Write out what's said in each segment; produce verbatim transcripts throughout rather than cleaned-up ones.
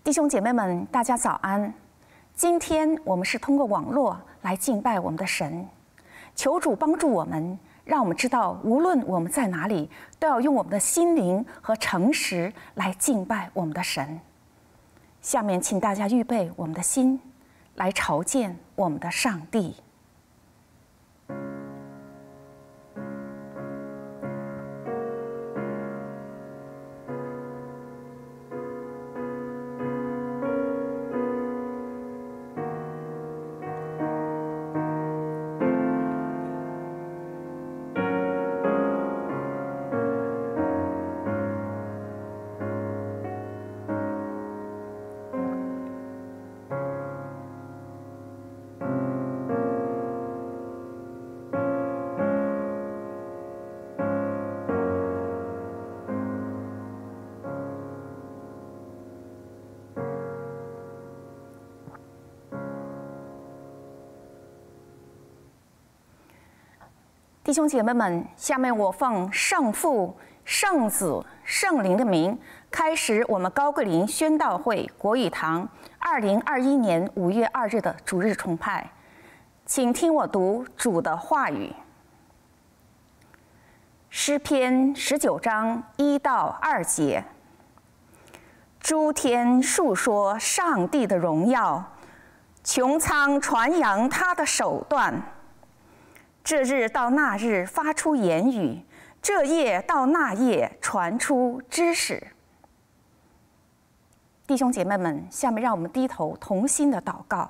弟兄姐妹们，大家早安！今天我们是通过网络来敬拜我们的神，求主帮助我们，让我们知道，无论我们在哪里，都要用我们的心灵和诚实来敬拜我们的神。下面，请大家预备我们的心，来朝见我们的上帝。弟兄姐妹们，下面我奉圣父、圣子、圣灵的名，开始我们高桂林宣道会国语堂二零二一年五月二日的主日崇拜，请听我读主的话语。诗篇十九章一到二节：诸天述说上帝的荣耀，穹苍传扬他的手段。这日到那日发出言语，这夜到那夜传出知识。弟兄姐妹们，下面让我们低头同心的祷告。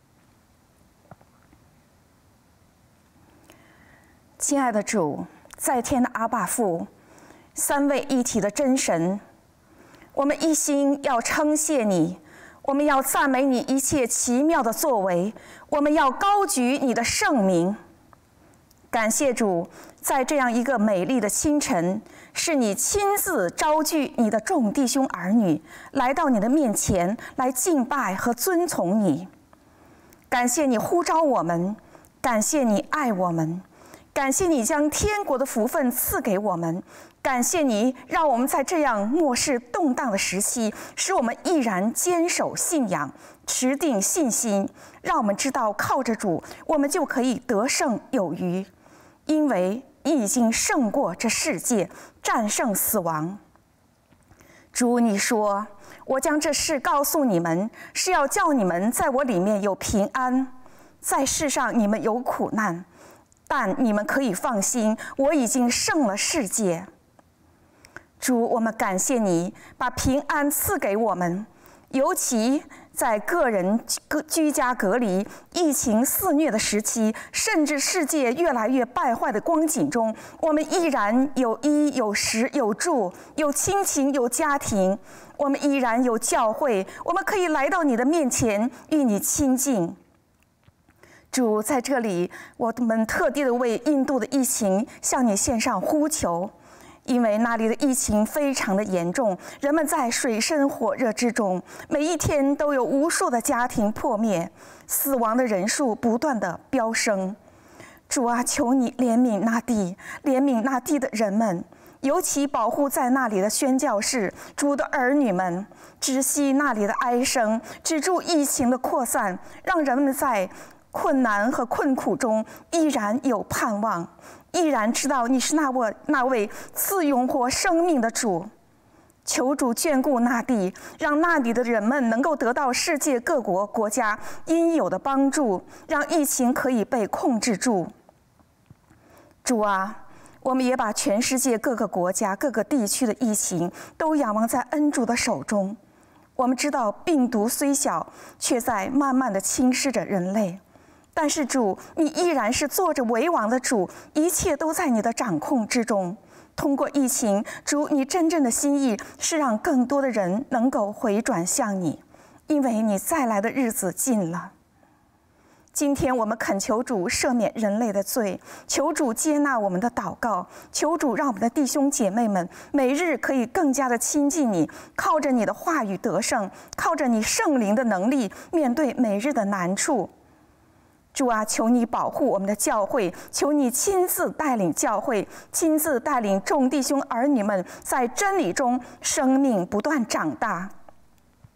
亲爱的主，在天的阿爸父，三位一体的真神，我们一心要称谢你，我们要赞美你一切奇妙的作为，我们要高举你的圣名。感谢主，在这样一个美丽的清晨，是你亲自召聚你的众弟兄儿女来到你的面前，来敬拜和遵从你。感谢你呼召我们，感谢你爱我们，感谢你将天国的福分赐给我们，感谢你让我们在这样末世动荡的时期，使我们毅然坚守信仰，持定信心，让我们知道靠着主，我们就可以得胜有余。因为你已经胜过这世界，战胜死亡。主，你说，我将这事告诉你们，是要叫你们在我里面有平安，在世上你们有苦难，但你们可以放心，我已经胜了世界。主，我们感谢你把平安赐给我们，尤其在个人居家隔离、疫情肆虐的时期，甚至世界越来越败坏的光景中，我们依然有衣有食有住，有亲情有家庭，我们依然有教会，我们可以来到你的面前与你亲近。主，在这里，我们特地的为印度的疫情向你献上呼求。因为那里的疫情非常的严重，人们在水深火热之中，每一天都有无数的家庭破灭，死亡的人数不断的飙升。主啊，求你怜悯那地，怜悯那地的人们，尤其保护在那里的宣教士、主的儿女们，止息那里的哀声，止住疫情的扩散，让人们在困难和困苦中依然有盼望，依然知道你是那位那位赐永活生命的主。求主眷顾那地，让那里的人们能够得到世界各国国家应有的帮助，让疫情可以被控制住。主啊，我们也把全世界各个国家各个地区的疫情都仰望在恩主的手中。我们知道病毒虽小，却在慢慢的侵蚀着人类，但是主，你依然是坐着为王的主，一切都在你的掌控之中。通过疫情，主，你真正的心意是让更多的人能够回转向你，因为你再来的日子近了。今天我们恳求主赦免人类的罪，求主接纳我们的祷告，求主让我们的弟兄姐妹们每日可以更加的亲近你，靠着你的话语得胜，靠着你圣灵的能力面对每日的难处。主啊，求你保护我们的教会，求你亲自带领教会，亲自带领众弟兄儿女们在真理中生命不断长大。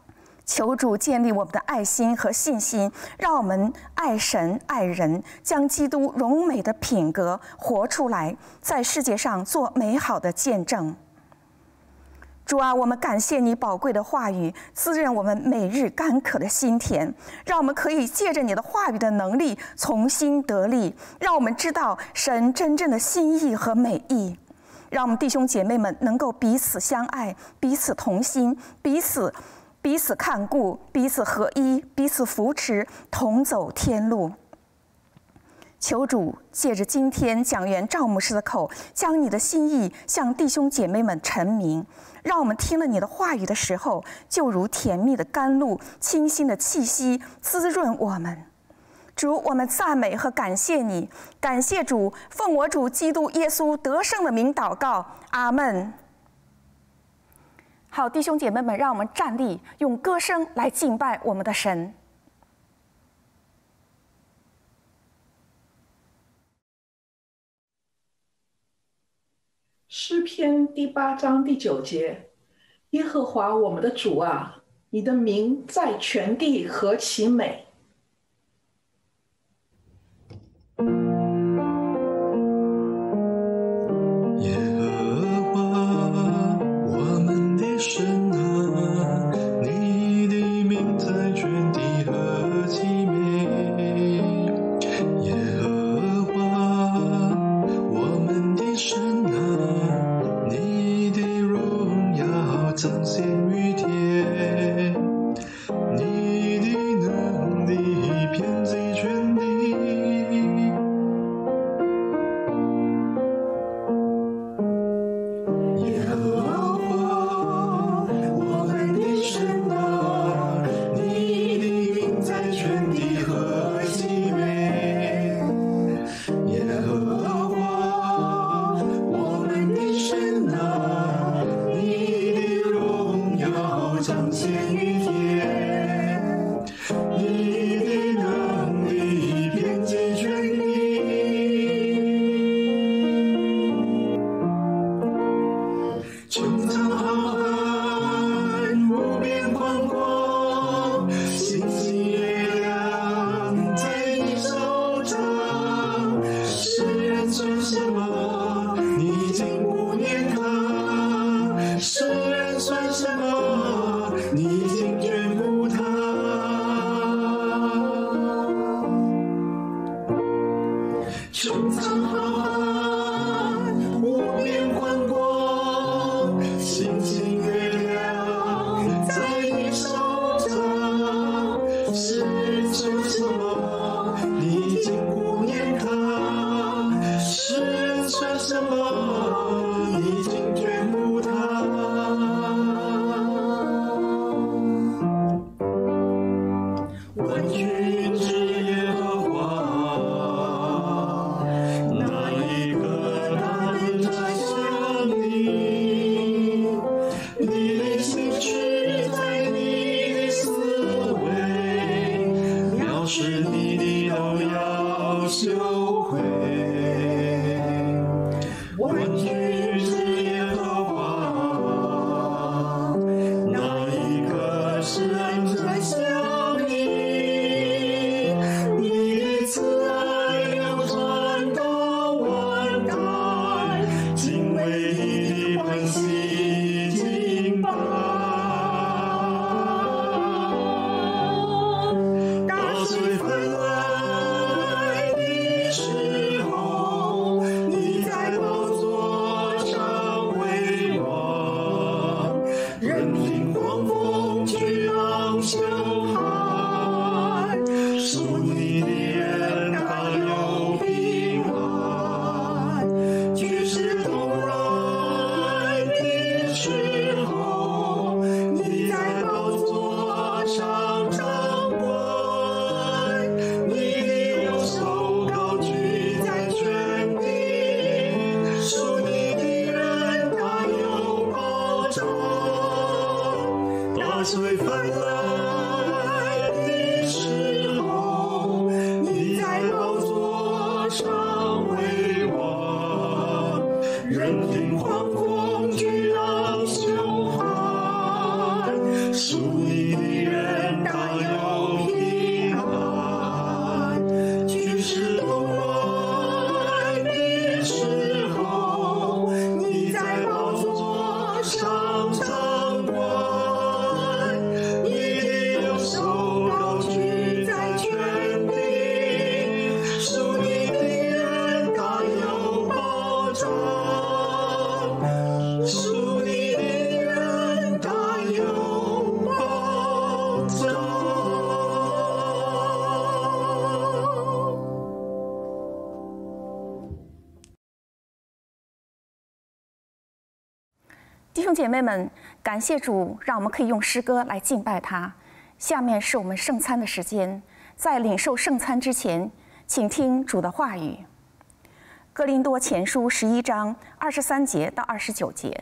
求主建立我们的爱心和信心，让我们爱神爱人，将基督荣美的品格活出来，在世界上做美好的见证。主啊，我们感谢你宝贵的话语，滋润我们每日干渴的心田，让我们可以借着你的话语的能力重新得力，让我们知道神真正的心意和美意，让我们弟兄姐妹们能够彼此相爱，彼此同心，彼此彼此看顾，彼此合一，彼此扶持，同走天路。求主借着今天讲员赵牧师的口，将你的心意向弟兄姐妹们陈明，让我们听了你的话语的时候，就如甜蜜的甘露，清新的气息滋润我们。主，我们赞美和感谢你，感谢主，奉我主基督耶稣得胜的名祷告，阿们。好，弟兄姐妹们，让我们站立，用歌声来敬拜我们的神。 诗篇第八章第九节：耶和华我们的主啊，你的名在全地何其美！ 耶和华我们的神啊，你的名在全地何其美！耶和华我们的神啊，你的荣耀彰显于天，你的能力遍及全地。耶和华我们的神啊，你的名在全地何其美！耶和华我们的神啊，你的荣耀彰显于天，你的能力遍及全地。穹苍浩瀚，无边宽广，星星月亮在你手掌。世人算什么？你竟不念他；世人算什么？你竟眷顾他。穹苍浩瀚，无边宽广，星星月亮在你手掌。世人算什么？你竟不念他；世人算什么？你竟眷顾他。万军之耶和华，哪一个大能在像你？你的心志在你的思维，藐视你的都要羞愧。万军之耶和华，哪一个是能在像你？你的慈爱要传到万代，敬畏你的欢喜敬拜。大水泛来的时候，你在宝座上为王，任凭狂风巨浪汹撼，属你的人大有平安。举世动乱的时候，你在宝座上掌管，你的右手高举在全地，属你的人大有保障。大水泛来的时候，你在宝座上为王，任凭狂风巨浪汹撼，属你的人姐妹们，感谢主，让我们可以用诗歌来敬拜他。下面是我们圣餐的时间，在领受圣餐之前，请听主的话语。哥林多前书十一章二十三节到二十九节。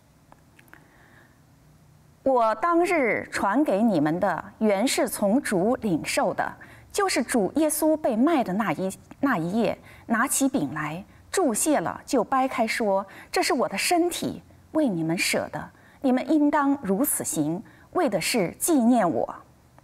我当日传给你们的，原是从主领受的，就是主耶稣被卖的那一那一夜，拿起饼来，祝谢了，就掰开说：“这是我的身体，为你们舍的，你们应当如此行，为的是纪念我。”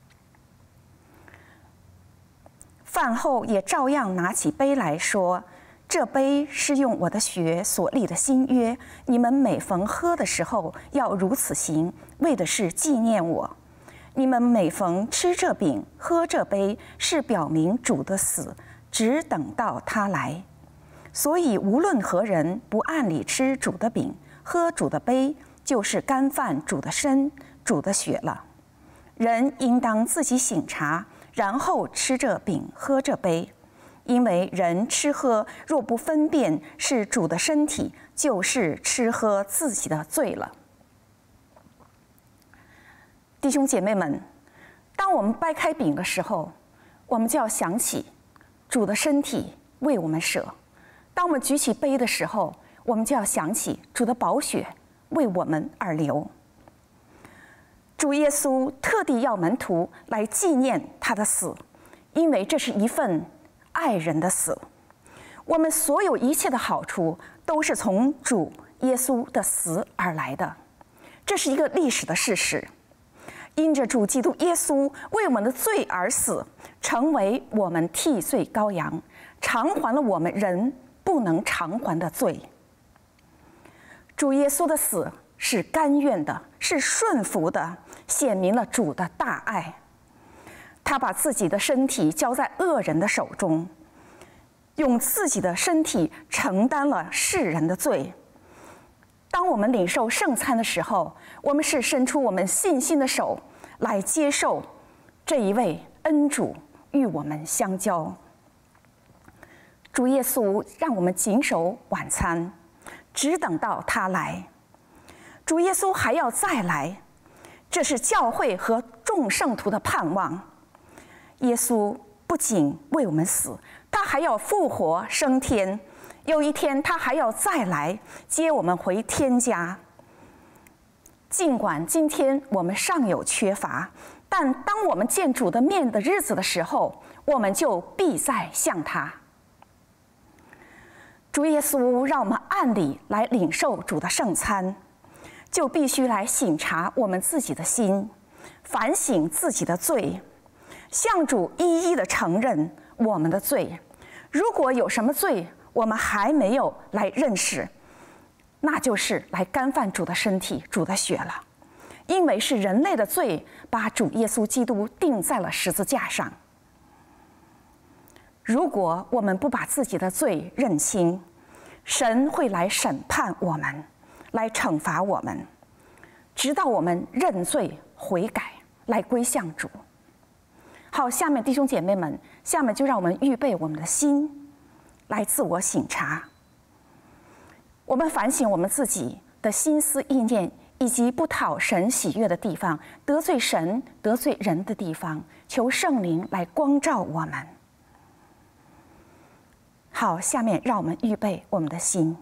饭后也照样拿起杯来说：“这杯是用我的血所立的新约，你们每逢喝的时候要如此行，为的是纪念我。你们每逢吃这饼、喝这杯，是表明主的死，只等到他来。所以无论何人不按理吃主的饼、喝主的杯，就是干犯主的身、主的血了。人应当自己省察，然后吃这饼、喝这杯。因为人吃喝若不分辨是主的身体，就是吃喝自己的罪了。”弟兄姐妹们，当我们掰开饼的时候，我们就要想起主的身体为我们舍；当我们举起杯的时候，我们就要想起主的宝血为我们而流。主耶稣特地要门徒来纪念他的死，因为这是一份爱人的死。我们所有一切的好处都是从主耶稣的死而来的，这是一个历史的事实。因着主基督耶稣为我们的罪而死，成为我们替罪羔羊，偿还了我们人不能偿还的罪。主耶稣的死是甘愿的，是顺服的，显明了主的大爱。他把自己的身体交在恶人的手中，用自己的身体承担了世人的罪。当我们领受圣餐的时候，我们是伸出我们信心的手来接受这一位恩主与我们相交。主耶稣让我们谨守晚餐，只等到他来。主耶稣还要再来，这是教会和众圣徒的盼望。耶稣不仅为我们死，他还要复活升天，有一天他还要再来接我们回天家。尽管今天我们尚有缺乏，但当我们见主的面的日子的时候，我们就必再向他。主耶稣让我们按理来领受主的圣餐，就必须来省察我们自己的心，反省自己的罪，向主一一的承认我们的罪。如果有什么罪我们还没有来认识，那就是来干犯主的身体、主的血了。因为是人类的罪把主耶稣基督钉在了十字架上。如果我们不把自己的罪认清，神会来审判我们，来惩罚我们，直到我们认罪悔改，来归向主。好，下面弟兄姐妹们，下面就让我们预备我们的心，来自我省察。我们反省我们自己的心思意念，以及不讨神喜悦的地方，得罪神、得罪人的地方，求圣灵来光照我们。好，下面让我们预备我们的心。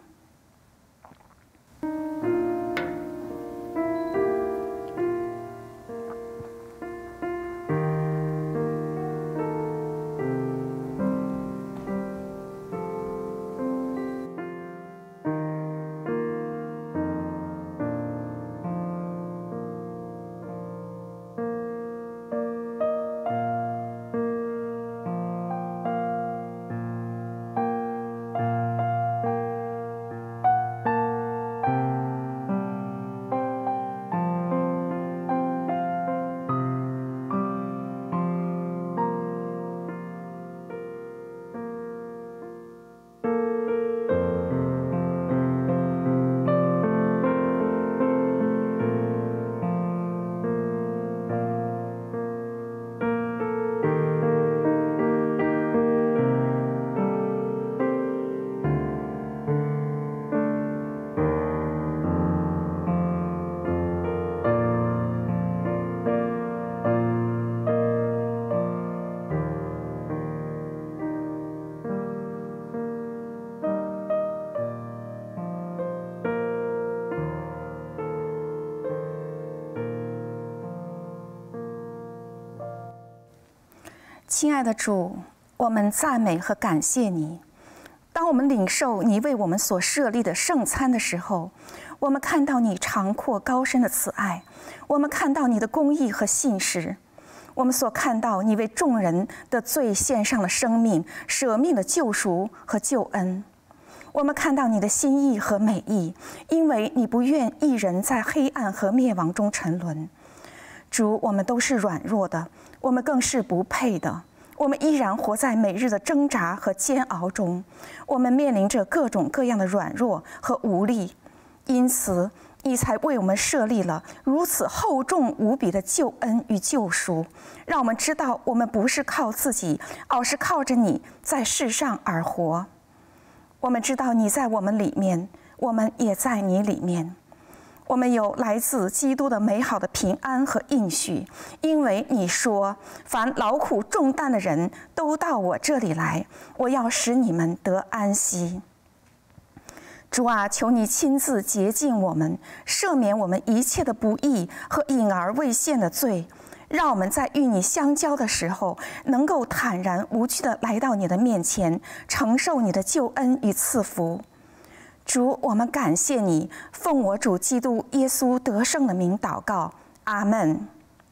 亲爱的主，我们赞美和感谢你。当我们领受你为我们所设立的圣餐的时候，我们看到你长阔高深的慈爱，我们看到你的公义和信实，我们所看到你为众人的罪献上了生命，舍命的救赎和救恩。我们看到你的心意和美意，因为你不愿一人在黑暗和灭亡中沉沦。主，我们都是软弱的，我们更是不配的。我们依然活在每日的挣扎和煎熬中，我们面临着各种各样的软弱和无力。因此，你才为我们设立了如此厚重无比的救恩与救赎，让我们知道我们不是靠自己，而是靠着你在世上而活。我们知道你在我们里面，我们也在你里面。我们有来自基督的美好的平安和应许，因为你说：“凡劳苦重担的人都到我这里来，我要使你们得安息。”主啊，求你亲自洁净我们，赦免我们一切的不义和隐而未现的罪，让我们在与你相交的时候，能够坦然无惧地来到你的面前，承受你的救恩与赐福。主，我们感谢你，奉我主基督耶稣得胜的名祷告，阿们。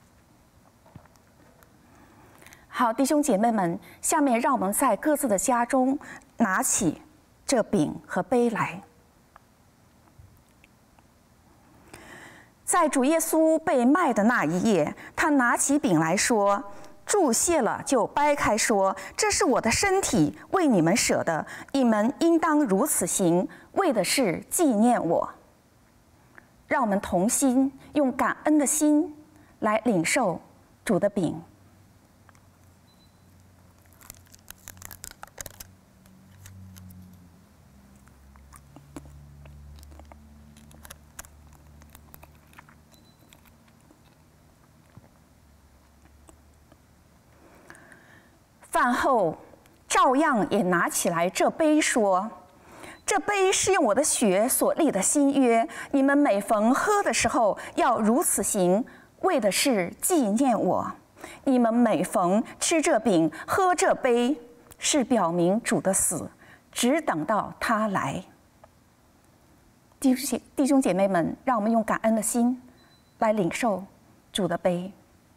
好，弟兄姐妹们，下面让我们在各自的家中拿起这饼和杯来。在主耶稣被卖的那一夜，他拿起饼来说：“注谢了，就掰开说：这是我的身体，为你们舍的，你们应当如此行，为的是纪念我。”让我们同心，用感恩的心来领受主的饼。饭后，照样也拿起来这杯说：“这杯是用我的血所立的新约，你们每逢喝的时候要如此行，为的是纪念我。你们每逢吃这饼、喝这杯，是表明主的死，只等到他来。”弟兄弟兄姐妹们，让我们用感恩的心来领受主的杯。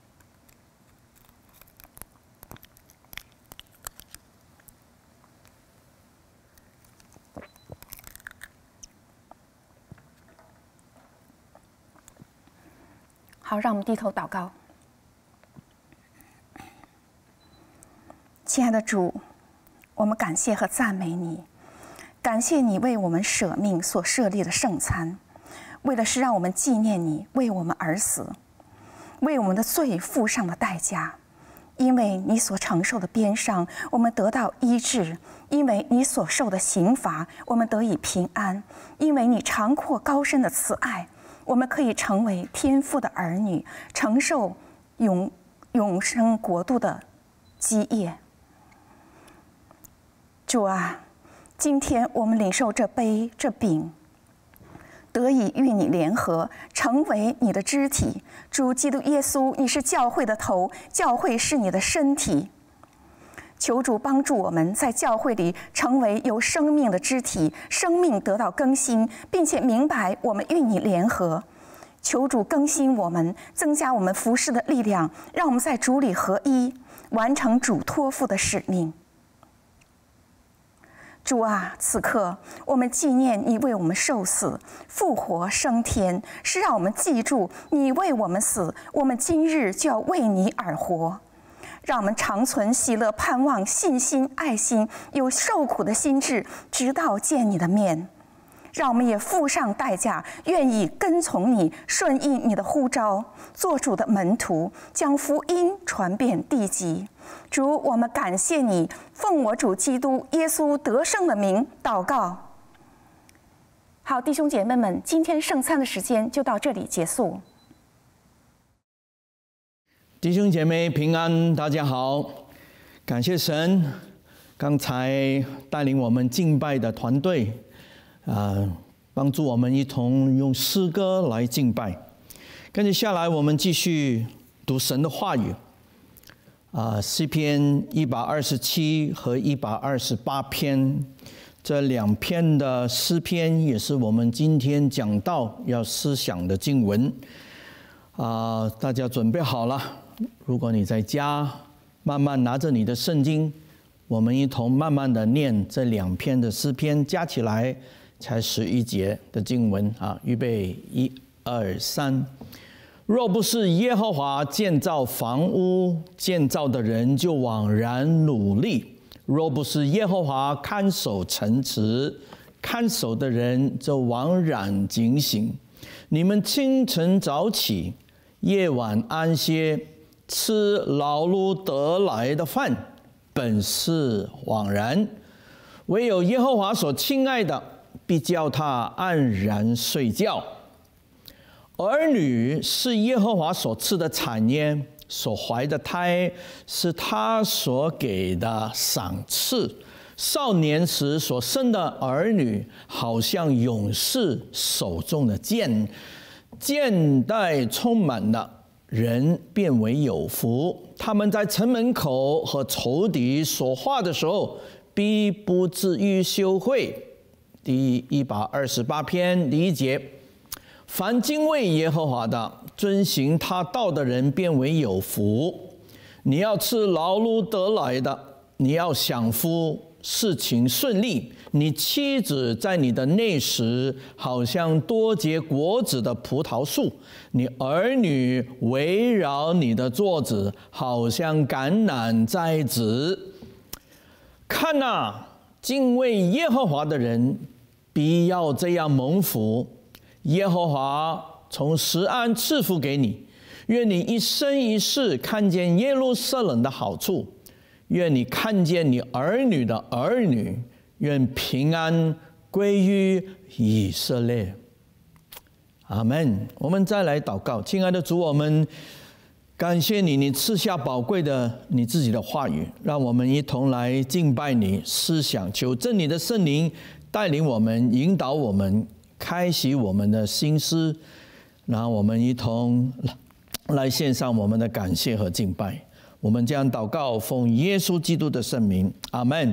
好，让我们低头祷告。亲爱的主，我们感谢和赞美你，感谢你为我们舍命所设立的圣餐，为的是让我们纪念你为我们而死，为我们的罪付上了代价。因为你所承受的鞭伤，我们得到医治；因为你所受的刑罚，我们得以平安；因为你长阔高深的慈爱，我们可以成为天父的儿女，承受永永生国度的基业。主啊，今天我们领受这杯这饼，得以与你联合，成为你的肢体。主基督耶稣，你是教会的头，教会是你的身体。求主帮助我们在教会里成为有生命的肢体，生命得到更新，并且明白我们与你联合。求主更新我们，增加我们服事的力量，让我们在主里合一，完成主托付的使命。主啊，此刻我们纪念你为我们受死、复活、升天，是让我们记住你为我们死，我们今日就要为你而活。让我们长存喜乐、盼望、信心、爱心，有受苦的心志，直到见你的面。让我们也付上代价，愿意跟从你，顺应你的呼召，做主的门徒，将福音传遍地极。主，我们感谢你，奉我主基督耶稣得胜的名祷告。好，弟兄姐妹们，今天圣餐的时间就到这里结束。 弟兄姐妹平安，大家好，感谢神，刚才带领我们敬拜的团队，啊，帮助我们一同用诗歌来敬拜。跟着下来，我们继续读神的话语。 啊，诗篇一百二十七和一百二十八篇，这两篇的诗篇也是我们今天讲到要思想的经文。啊，大家准备好了？如果你在家，慢慢拿着你的圣经，我们一同慢慢的念这两篇的诗篇，加起来才十一节的经文啊！预备，一二三。若不是耶和华建造房屋，建造的人就枉然努力；若不是耶和华看守城池，看守的人就枉然警醒。你们清晨早起，夜晚安歇，吃劳碌得来的饭，本是枉然；唯有耶和华所亲爱的，必叫他安然睡觉。儿女是耶和华所赐的产业，所怀的胎是他所给的赏赐。少年时所生的儿女，好像勇士手中的剑，剑带充满了，人变为有福。他们在城门口和仇敌说话的时候，必不至于羞愧。第一百二十八篇第一节。凡敬畏耶和华的，遵行他道的人，变为有福。你要吃劳碌得来的，你要享福，事情顺利。你妻子在你的内室，好像多结果子的葡萄树；你儿女围绕你的桌子，好像橄榄栽子。看哪，敬畏耶和华的人，必要这样蒙福。耶和华从石安赐福给你，愿你一生一世看见耶路撒冷的好处，愿你看见你儿女的儿女，愿平安归于以色列。阿们。我们再来祷告。亲爱的主，我们感谢你，你赐下宝贵的你自己的话语，让我们一同来敬拜你，思想求真理的圣灵带领我们，引导我们，开启我们的心思，然后我们一同来献上我们的感谢和敬拜。我们将祷告奉耶稣基督的圣名，阿们。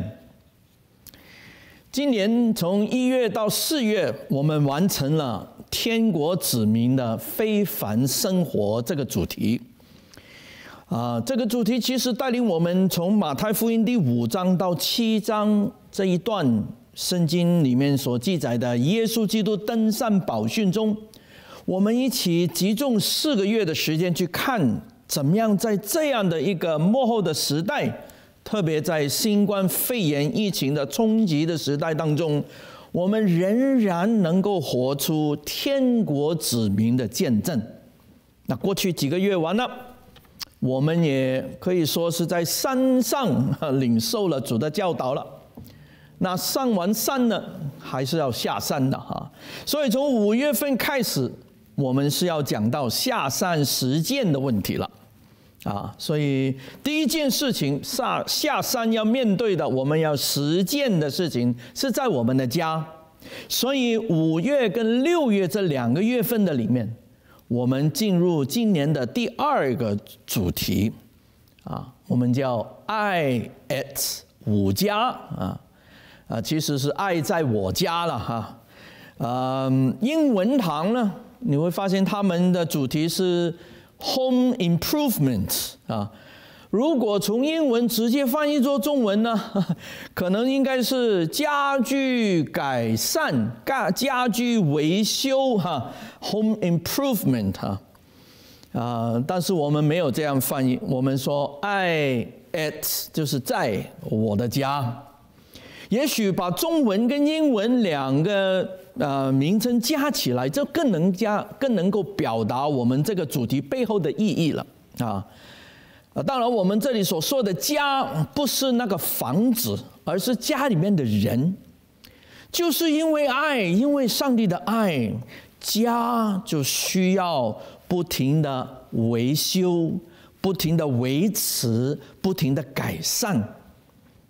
今年从一月到四月，我们完成了天国子民的非凡生活这个主题。啊，这个主题其实带领我们从马太福音第五章到七章这一段圣经里面所记载的耶稣基督登山宝训中，我们一起集中四个月的时间去看，怎么样在这样的一个末后的时代，特别在新冠肺炎疫情的冲击的时代当中，我们仍然能够活出天国子民的见证。那过去几个月完了，我们也可以说是在山上领受了主的教导了。那上完山呢，还是要下山的哈。所以从五月份开始，我们是要讲到下山实践的问题了啊。所以第一件事情，下下山要面对的，我们要实践的事情是在我们的家。所以五月跟六月这两个月份的里面，我们进入今年的第二个主题啊，我们叫爱 at 五家啊。啊，其实是爱在我家了哈。嗯，英文堂呢，你会发现他们的主题是 Home Improvement 啊。如果从英文直接翻译做中文呢，可能应该是家居改善、家家居维修哈 ，Home Improvement 哈。啊，但是我们没有这样翻译，我们说爱 at 就是在我的家。也许把中文跟英文两个呃名称加起来，这更能加更能够表达我们这个主题背后的意义了啊。当然，我们这里所说的家不是那个房子，而是家里面的人。就是因为爱，因为上帝的爱，家就需要不停的维修、不停的维持、不停的改善。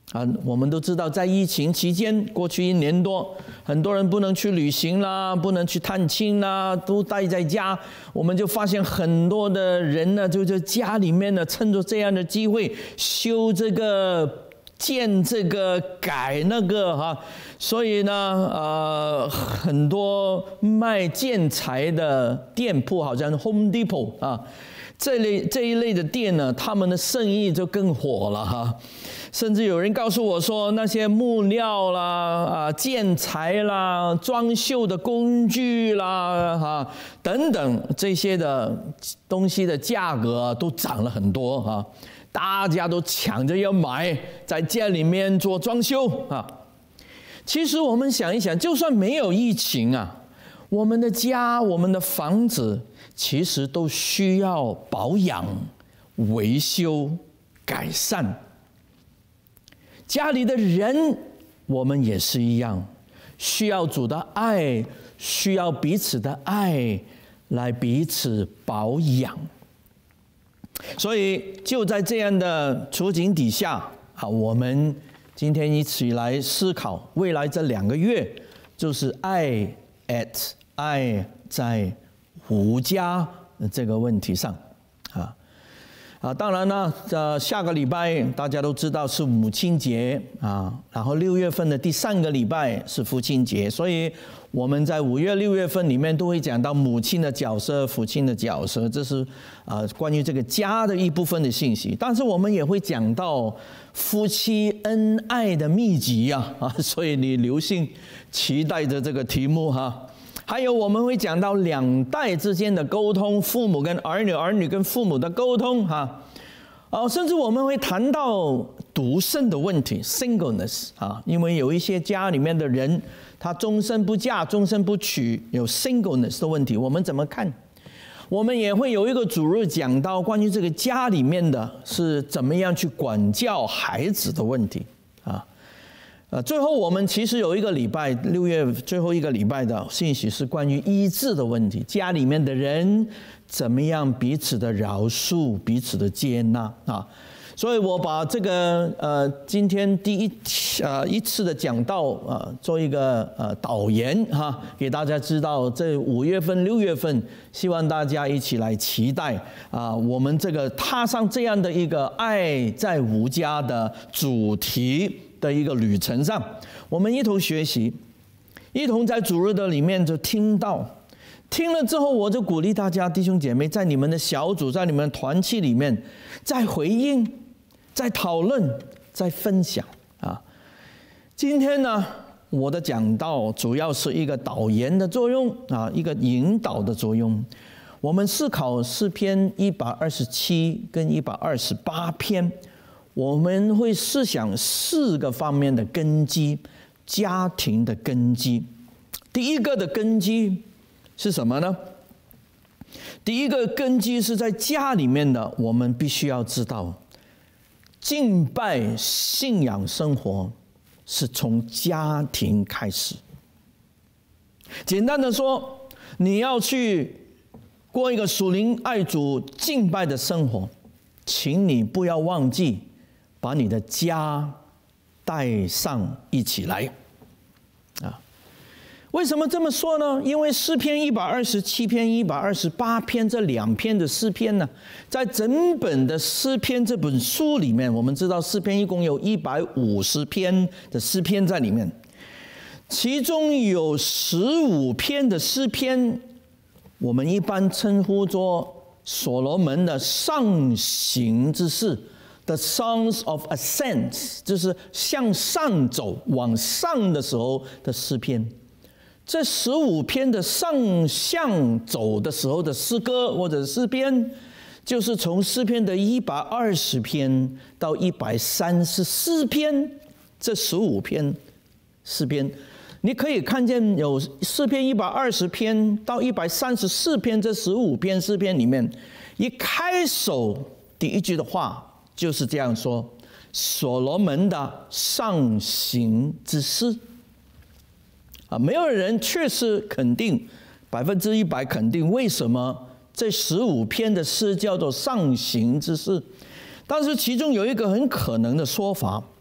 啊，我们都知道，在疫情期间，过去一年多，很多人不能去旅行啦，不能去探亲啦，都待在家。我们就发现很多的人呢，就在家里面呢，趁着这样的机会修这个、建这个、改那个哈。所以呢，呃，很多卖建材的店铺，好像 Home Depot 啊，这类这一类的店呢，他们的生意就更火了哈。甚至有人告诉我说，那些木料啦、啊建材啦、装修的工具啦、哈等等这些的东西的价格都涨了很多哈，大家都抢着要买，在家里面做装修啊。其实我们想一想，就算没有疫情啊，我们的家、我们的房子其实都需要保养、维修、改善。家里的人，我们也是一样，需要主的爱，需要彼此的爱来彼此保养。所以就在这样的处境底下啊，我们今天一起来思考未来这两个月，就是爱 at 爱在无家这个问题上啊。啊，当然呢，呃，下个礼拜大家都知道是母亲节啊，然后六月份的第三个礼拜是父亲节，所以我们在五月、六月份里面都会讲到母亲的角色、父亲的角色，这是啊关于这个家的一部分的信息。但是我们也会讲到夫妻恩爱的秘籍呀，啊，所以你留心期待着这个题目哈。还有我们会讲到两代之间的沟通，父母跟儿女，儿女跟父母的沟通哈，哦，甚至我们会谈到独身的问题 ，singleness 啊，因为有一些家里面的人，他终身不嫁、终身不娶，有 singleness 的问题，我们怎么看？我们也会有一个主日讲到关于这个家里面的是怎么样去管教孩子的问题啊。呃，最后我们其实有一个礼拜，六月最后一个礼拜的信息是关于医治的问题，家里面的人怎么样彼此的饶恕、彼此的接纳啊。所以我把这个呃今天第一呃一次的讲道啊，做一个呃导言哈，给大家知道这五月份、六月份，希望大家一起来期待啊，我们这个踏上这样的一个爱在无家的主题的一个旅程上，我们一同学习，一同在主日的里面就听到，听了之后，我就鼓励大家弟兄姐妹，在你们的小组、在你们的团契里面，再回应、再讨论、再分享啊。今天呢，我的讲道主要是一个导言的作用啊，一个引导的作用。我们思考诗篇一百二十七跟一百二十八篇。我们会思想四个方面的根基，家庭的根基。第一个的根基是什么呢？第一个根基是在家里面的，我们必须要知道，敬拜信仰生活是从家庭开始。简单的说，你要去过一个属灵爱主敬拜的生活，请你不要忘记把你的家带上一起来啊！为什么这么说呢？因为诗篇一百二十七篇、一百二十八篇这两篇的诗篇呢，在整本的诗篇这本书里面，我们知道诗篇一共有一百五十篇的诗篇在里面，其中有十五篇的诗篇，我们一般称呼作所罗门的上行之诗。The Songs of Ascent， 就是向上走、往上的时候的诗篇。这十五篇的上向走的时候的诗歌或者诗篇，就是从诗篇的一百二十篇到一百三十四篇，这十五篇诗篇，你可以看见有诗篇一百二十篇到一百三十四篇这十五篇诗篇里面，一开首第一句的话。就是这样说，所罗门的上行之诗啊，没有人确实肯定百分之一百肯定为什么这十五篇的诗叫做上行之诗，但是其中有一个很可能的说法，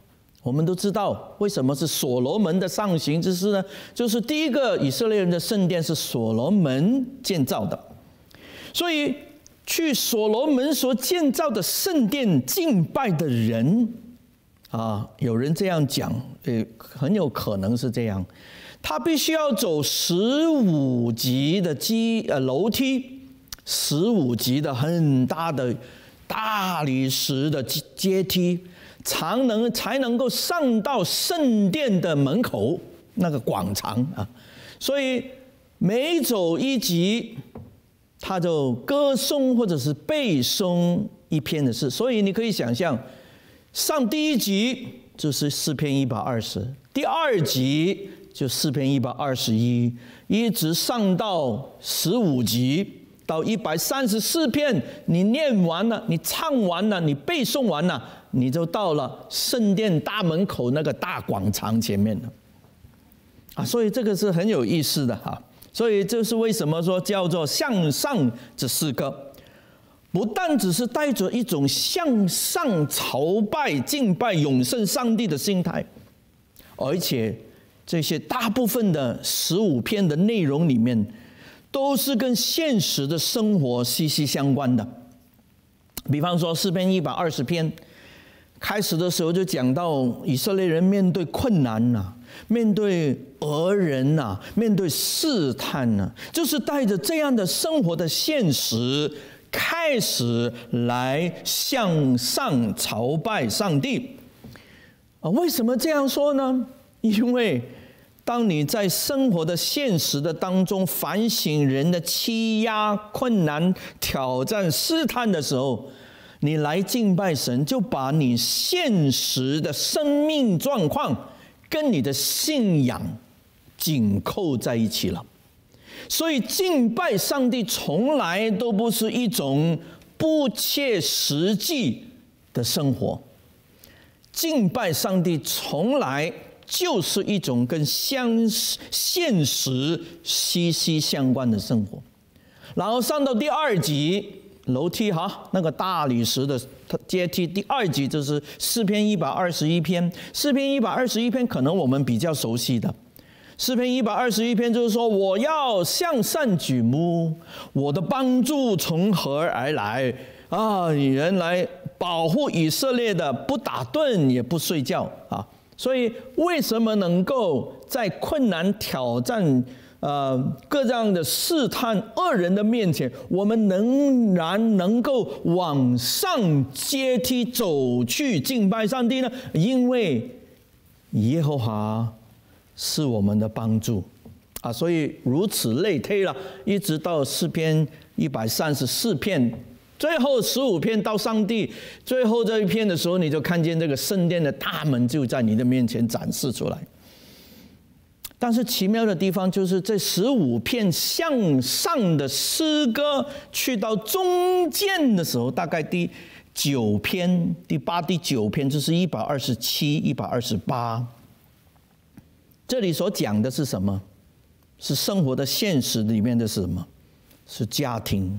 我们都知道为什么是所罗门的上行之事呢？就是第一个以色列人的圣殿是所罗门建造的，所以去所罗门所建造的圣殿敬拜的人啊，有人这样讲，呃，很有可能是这样，他必须要走十五级的基呃楼梯，十五级的很大的大理石的阶梯，才能才能够上到圣殿的门口那个广场啊。所以每走一级，他就歌颂或者是背诵一篇的诗。所以你可以想象，上第一集就是诗篇一百二十，第二集就诗篇一百二十一，一直上到十五集。到一百三十四篇，你念完了，你唱完了，你背诵完了，你就到了圣殿大门口那个大广场前面了，啊，所以这个是很有意思的哈。所以这是为什么说叫做向上这四个，不但只是带着一种向上朝拜、敬拜永生上帝的心态，而且这些大部分的十五篇的内容里面，都是跟现实的生活息息相关的。比方说诗篇一百二十篇开始的时候就讲到以色列人面对困难呐、啊，面对讹人呐、啊，面对试探呐、啊，就是带着这样的生活的现实，开始来向上朝拜上帝。啊，为什么这样说呢？因为当你在生活的现实的当中反省人的欺压、困难、挑战、试探的时候，你来敬拜神，就把你现实的生命状况跟你的信仰紧扣在一起了。所以敬拜上帝从来都不是一种不切实际的生活，敬拜上帝从来就是一种跟相现实息息相关的生活。然后上到第二集楼梯哈，那个大理石的阶梯，第二集就是诗篇一百二十一篇。诗篇一百二十一篇可能我们比较熟悉的，诗篇一百二十一篇就是说，我要向上举目，我的帮助从何而来啊？原来保护以色列的，不打盹也不睡觉啊。所以，为什么能够在困难、挑战、呃各样的试探、恶人的面前，我们仍然能够往上阶梯走去敬拜上帝呢？因为耶和华是我们的帮助啊！所以如此类推了，一直到诗篇一百三十四篇。最后十五篇到上帝最后这一篇的时候，你就看见这个圣殿的大门就在你的面前展示出来。但是奇妙的地方就是这十五篇向上的诗歌，去到中间的时候，大概第九篇、第八、第九篇就是一百二十七、一百二十八。这里所讲的是什么？是生活的现实里面的是什么？是家庭。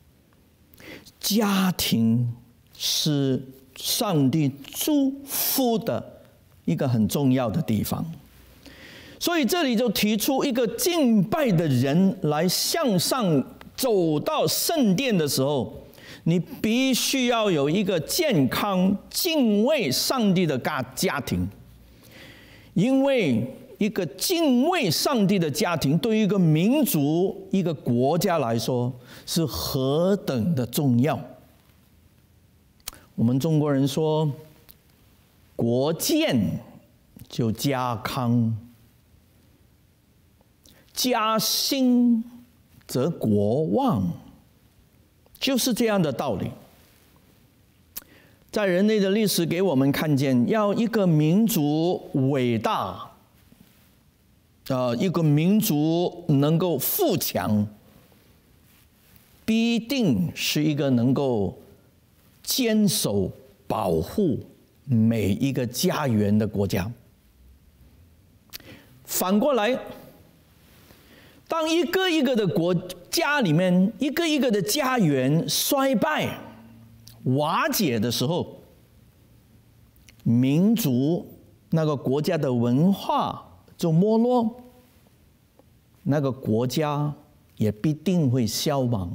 家庭是上帝祝福的一个很重要的地方，所以这里就提出一个敬拜的人来向上走到圣殿的时候，你必须要有一个健康敬畏上帝的家庭，因为一个敬畏上帝的家庭对于一个民族、一个国家来说是何等的重要。我们中国人说，国建就家康，家兴则国旺，就是这样的道理。在人类的历史给我们看见，要一个民族伟大，呃，一个民族能够富强，必定是一个能够坚守保护每一个家园的国家。反过来，当一个一个的国家里面，一个一个的家园衰败、瓦解的时候，民族那个国家的文化就没落，那个国家也必定会消亡。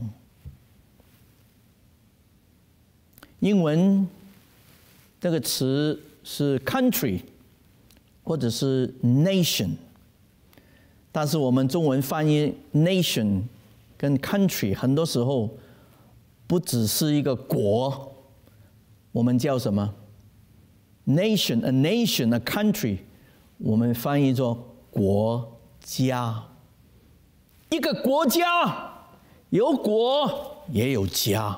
英文这个词是 country 或者是 nation， 但是我们中文翻译 nation 跟 country 很多时候不只是一个国，我们叫什么 nation a nation a country， 我们翻译作国家。一个国家有国也有家，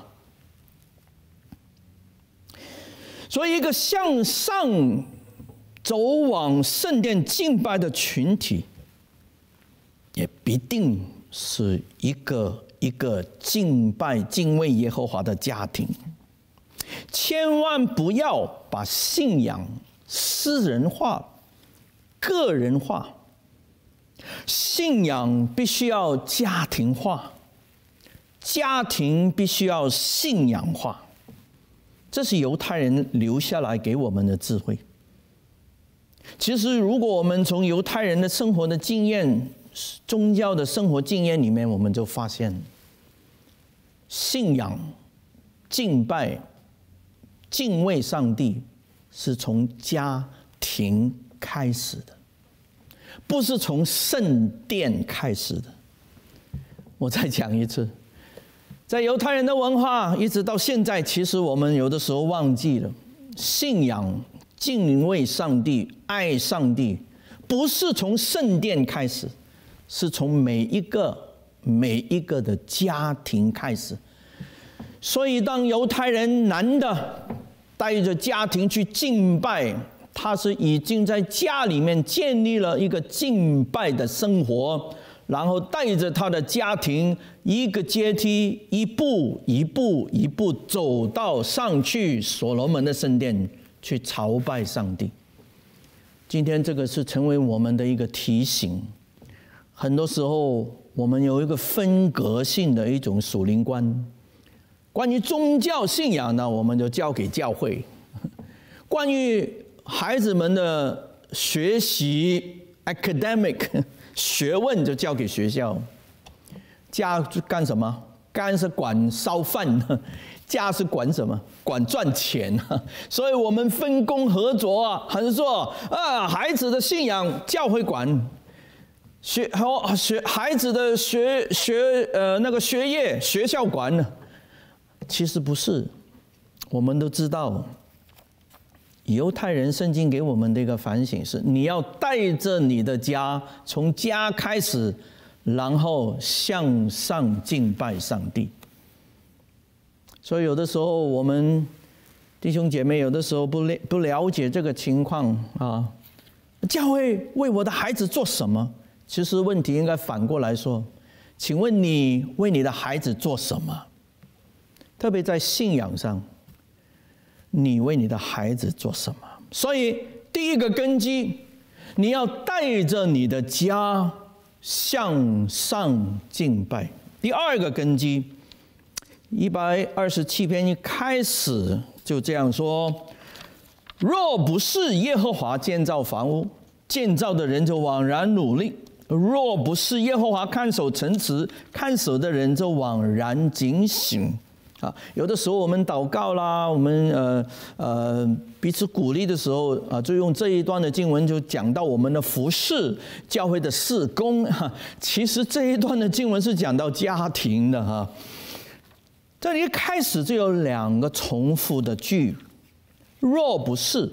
所以一个向上走往圣殿敬拜的群体，也必定是一个一个敬拜敬畏耶和华的家庭。千万不要把信仰私人化、个人化。信仰必须要家庭化，家庭必须要信仰化。这是犹太人留下来给我们的智慧。其实，如果我们从犹太人的生活的经验、宗教的生活经验里面，我们就发现，信仰、敬拜、敬畏上帝是从家庭开始的，不是从圣殿开始的。我再讲一次，在犹太人的文化一直到现在，其实我们有的时候忘记了，信仰、敬畏上帝、爱上帝，不是从圣殿开始，是从每一个每一个的家庭开始。所以，当犹太人男的带着家庭去敬拜，他是已经在家里面建立了一个敬拜的生活，然后带着他的家庭一个阶梯，一步一步一步走到上去所罗门的圣殿去朝拜上帝。今天这个是成为我们的一个提醒。很多时候我们有一个分隔性的一种属灵观，关于宗教信仰呢，我们就交给教会；关于孩子们的学习 academic 学问就交给学校。家干什么？干是管烧饭，家是管什么？管赚钱。所以我们分工合作啊，很说啊，孩子的信仰教会管，学学孩子的学学呃那个学业学校管呢。其实不是，我们都知道。犹太人圣经给我们的一个反省是：你要带着你的家，从家开始，然后向上敬拜上帝。所以有的时候我们弟兄姐妹有的时候不了不了解这个情况啊，教会为我的孩子做什么？其实问题应该反过来说，请问你为你的孩子做什么？特别在信仰上，你为你的孩子做什么？所以第一个根基，你要带着你的家向上敬拜。第二个根基，一百二十七篇一开始就这样说：若不是耶和华建造房屋，建造的人就枉然努力；若不是耶和华看守城池，看守的人就枉然警醒。啊，有的时候我们祷告啦，我们呃呃彼此鼓励的时候啊，就用这一段的经文就讲到我们的服事、教会的事工。哈，其实这一段的经文是讲到家庭的哈。这里一开始就有两个重复的句，若不是，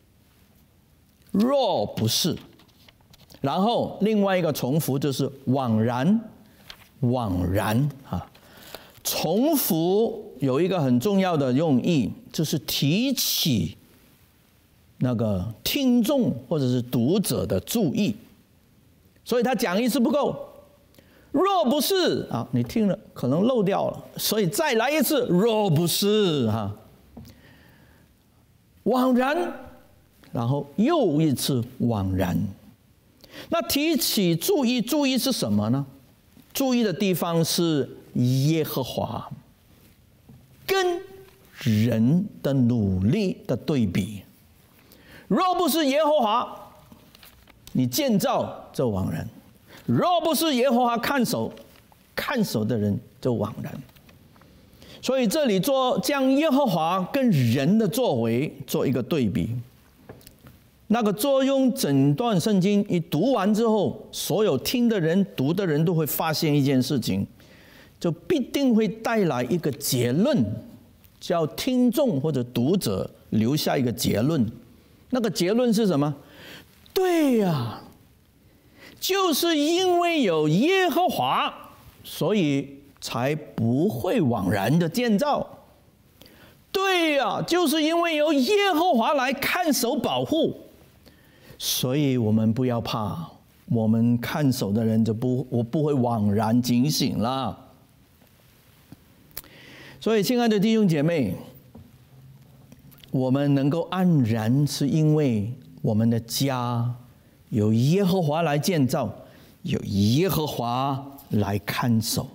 若不是，然后另外一个重复就是枉然，枉然啊。重复有一个很重要的用意，就是提起那个听众或者是读者的注意。所以他讲一次不够，若不是啊，你听了可能漏掉了，所以再来一次，若不是哈，枉然，然后又一次枉然。那提起注意，注意是什么呢？注意的地方是耶和华跟人的努力的对比。 若不是耶和华，你建造就枉然；若不是耶和华看守，看守的人就枉然。所以这里做将耶和华跟人的作为做一个对比。那个作用，整段圣经一读完之后，所有听的人、读的人都会发现一件事情，就必定会带来一个结论，叫听众或者读者留下一个结论。那个结论是什么？对呀、啊，就是因为有耶和华，所以才不会枉然的建造。对呀、啊，就是因为有耶和华来看守保护，所以我们不要怕，我们看守的人就不我不会枉然警醒了。所以，亲爱的弟兄姐妹，我们能够安然，是因为我们的家有耶和华来建造，有耶和华来看守。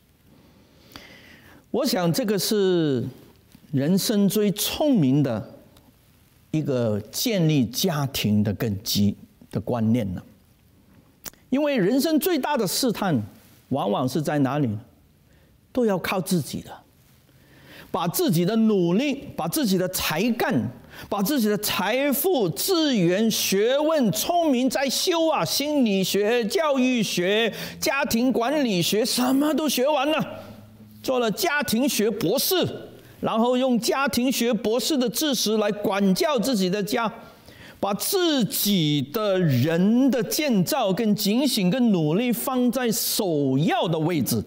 我想这个是人生最聪明的一个建立家庭的根基的观念了。因为人生最大的试探，往往是在哪里呢？都要靠自己的。把自己的努力，把自己的才干，把自己的财富、资源、学问、聪明在修啊，心理学、教育学、家庭管理学，什么都学完了，做了家庭学博士，然后用家庭学博士的知识来管教自己的家，把自己的人的建造跟警醒跟努力放在首要的位置。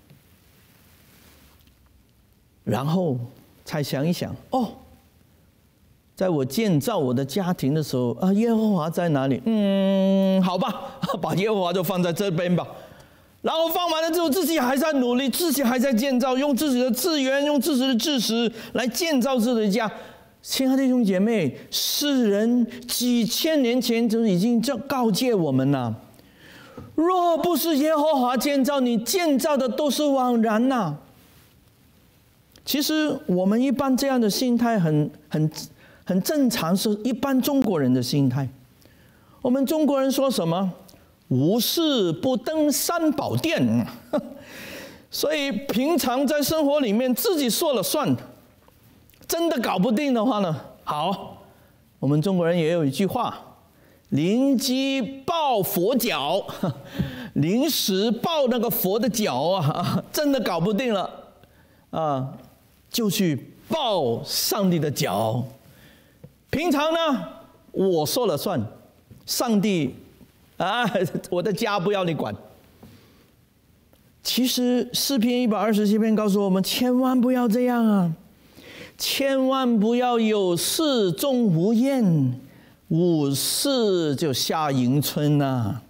然后才想一想，哦，在我建造我的家庭的时候啊，耶和华在哪里？嗯，好吧，把耶和华就放在这边吧。然后放完了之后，自己还在努力，自己还在建造，用自己的资源，用自己的知识来建造自己的家。亲爱的弟兄姐妹，世人几千年前就已经这告诫我们了：若不是耶和华建造，你建造的都是枉然呐、啊。其实我们一般这样的心态很很很正常，是一般中国人的心态。我们中国人说什么？无事不登三宝殿。所以平常在生活里面自己说了算，真的搞不定的话呢，好，我们中国人也有一句话：临机抱佛脚，临时抱那个佛的脚啊，真的搞不定了啊。就去抱上帝的脚。平常呢，我说了算，上帝啊，我的家不要你管。其实诗篇一百二十七篇告诉我们，千万不要这样啊！千万不要有事终无厌，无事就下迎春呐、啊。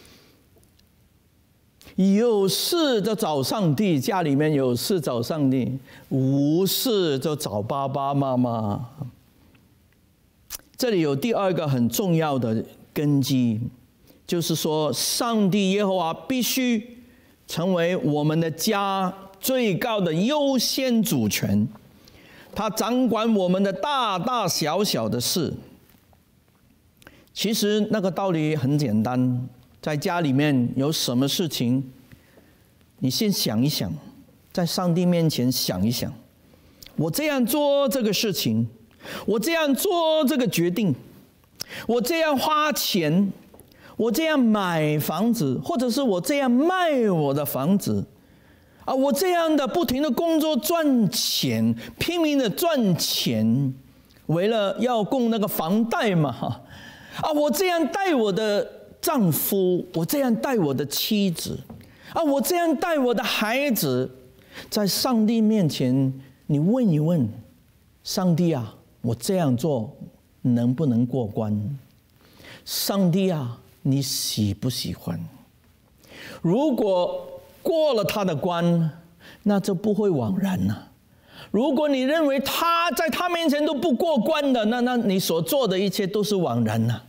有事就找上帝，家里面有事找上帝，无事就找爸爸妈妈。这里有第二个很重要的根基，就是说，上帝耶和华必须成为我们的家最高的优先主权，他掌管我们的大大小小的事。其实那个道理很简单。在家里面有什么事情，你先想一想，在上帝面前想一想，我这样做这个事情，我这样做这个决定，我这样花钱，我这样买房子，或者是我这样卖我的房子，啊，我这样的不停的工作赚钱，拼命的赚钱，为了要供那个房贷嘛，啊，我这样带我的丈夫，我这样带我的妻子，啊，我这样带我的孩子，在上帝面前，你问一问，上帝啊，我这样做能不能过关？上帝啊，你喜不喜欢？如果过了他的关，那就不会枉然了。如果你认为他在他面前都不过关的，那那你所做的一切都是枉然了。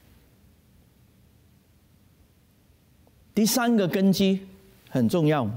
第三个根基很重要，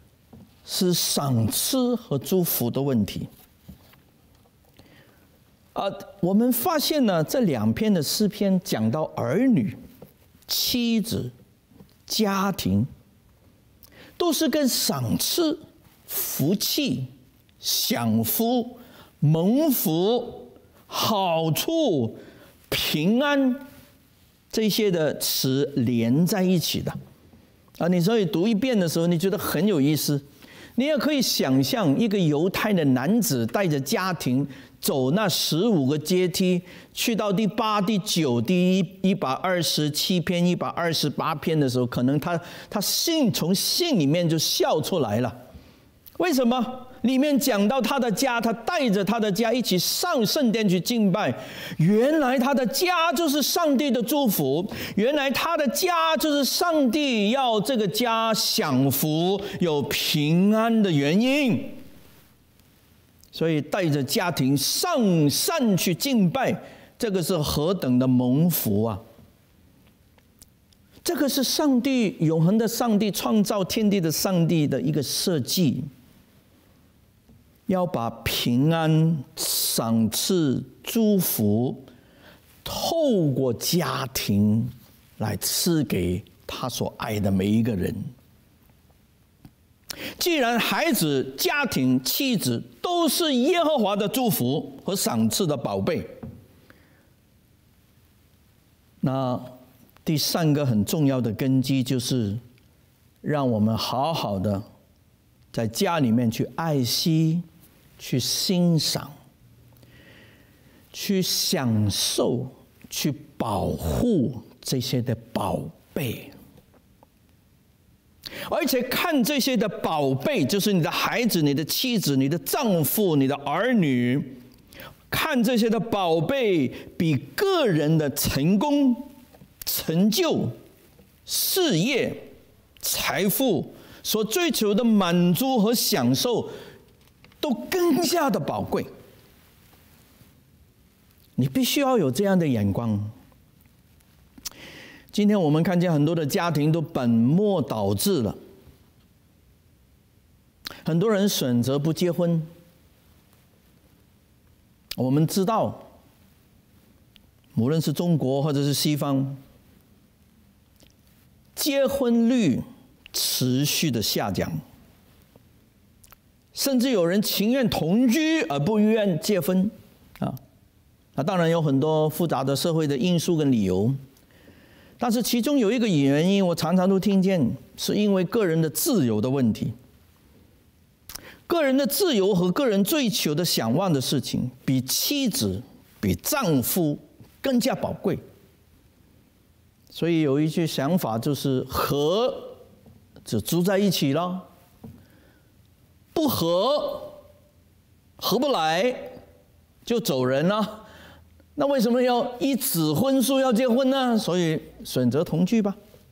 是赏赐和祝福的问题。 啊，我们发现呢，这两篇的诗篇讲到儿女、妻子、家庭，都是跟赏赐、福气、享福、蒙福、好处、平安这些的词连在一起的。啊，你所以读一遍的时候，你觉得很有意思。你也可以想象一个犹太的男子带着家庭走那十五个阶梯，去到第八、第九、第一一百二十七篇、一百二十八篇的时候，可能他他信从信里面就笑出来了。为什么？里面讲到他的家，他带着他的家一起上圣殿去敬拜。原来他的家就是上帝的祝福，原来他的家就是上帝要这个家享福、有平安的原因。所以带着家庭上山去敬拜，这个是何等的蒙福啊！这个是上帝永恒的上帝创造天地的上帝的一个设计。要把平安、赏赐、祝福透过家庭来赐给他所爱的每一个人。既然孩子、家庭、妻子都是耶和华的祝福和赏赐的宝贝，那第三个很重要的根基就是让我们好好的在家里面去爱惜、去欣赏、去享受、去保护这些的宝贝。而且看这些的宝贝，就是你的孩子、你的妻子、你的丈夫、你的儿女，看这些的宝贝比个人的成功、成就、事业、财富所追求的满足和享受都更加的宝贵。你必须要有这样的眼光。今天我们看见很多的家庭都本末倒置了，很多人选择不结婚。我们知道，无论是中国或者是西方，结婚率持续的下降，甚至有人情愿同居而不愿结婚啊。那当然有很多复杂的社会的因素跟理由。但是其中有一个原因，我常常都听见，是因为个人的自由的问题。个人的自由和个人追求的想望的事情，比妻子、比丈夫更加宝贵。所以有一句想法就是：合就住在一起了，不合合不来就走人了。那为什么要一纸婚书要结婚呢？所以选择同居吧。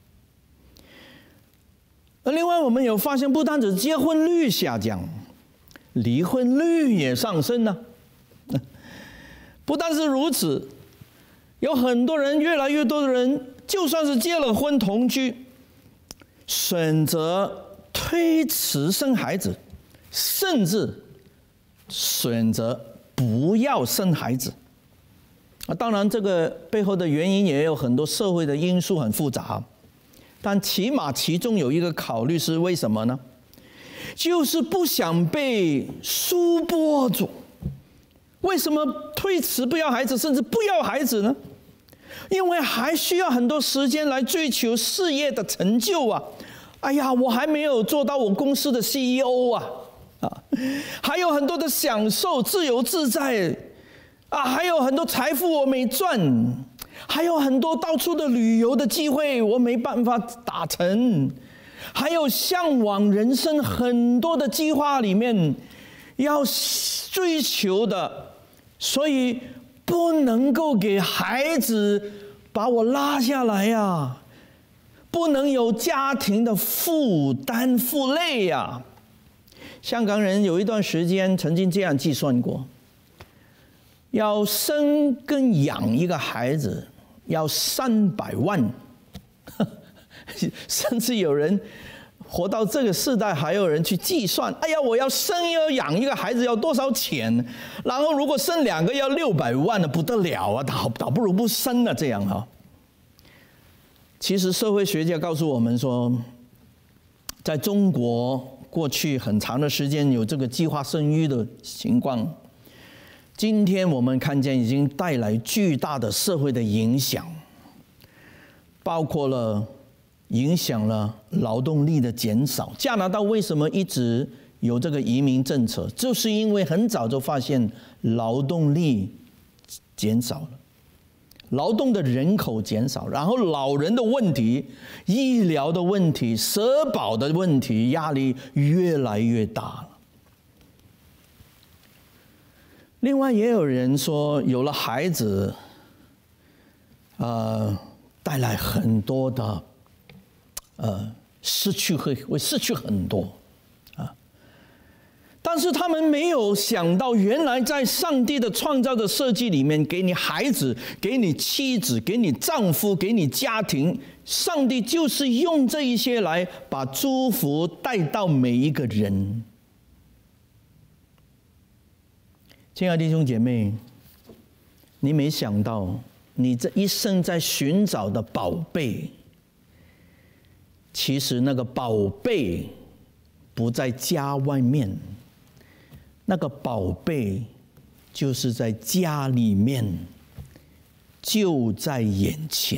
而另外，我们有发现，不单只结婚率下降，离婚率也上升了。不但是如此，有很多人，越来越多的人，就算是结了婚同居，选择推迟生孩子，甚至选择不要生孩子。啊，当然，这个背后的原因也有很多社会的因素，很复杂。但起码其中有一个考虑是为什么呢？就是不想被束缚住。为什么推迟不要孩子，甚至不要孩子呢？因为还需要很多时间来追求事业的成就啊！哎呀，我还没有做到我公司的 C E O 啊！啊，还有很多的享受，自由自在。啊，还有很多财富我没赚，还有很多到处的旅游的机会我没办法达成，还有向往人生很多的计划里面要追求的，所以不能够给孩子把我拉下来呀、啊，不能有家庭的负担负累呀、啊。香港人有一段时间曾经这样计算过。要生跟养一个孩子要三百万，甚至有人活到这个世代，还有人去计算，哎呀，我要生要养一个孩子要多少钱？然后如果生两个要六百万呢，不得了啊！倒倒不如不生了这样啊。其实社会学家告诉我们说，在中国过去很长的时间有这个计划生育的情况，今天我们看见已经带来巨大的社会的影响，包括了。影响了劳动力的减少。加拿大为什么一直有这个移民政策？就是因为很早就发现劳动力减少了，劳动的人口减少，然后老人的问题、医疗的问题、社保的问题，压力越来越大了。另外，也有人说，有了孩子，呃，带来很多的。呃，失去会会失去很多，啊！但是他们没有想到，原来在上帝的创造的设计里面，给你孩子，给你妻子，给你丈夫，给你家庭，上帝就是用这一些来把祝福带到每一个人。亲爱的弟兄姐妹，你没想到，你这一生在寻找的宝贝。其实那个宝贝不在家外面，那个宝贝就是在家里面，就在眼前。